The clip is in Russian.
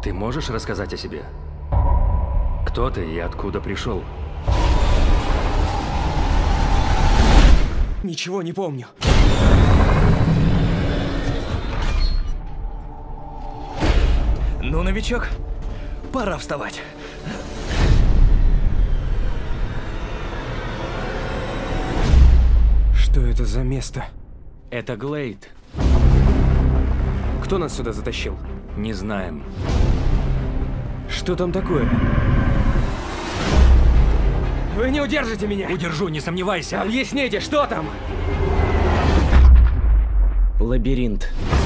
Ты можешь рассказать о себе? Кто ты и откуда пришел? Ничего не помню. Ну, новичок, пора вставать. Что это за место? Это Глейд. Кто нас сюда затащил? Не знаем. Что там такое? Вы не удержите меня! Удержу, не сомневайся. Объясните, что там? Лабиринт.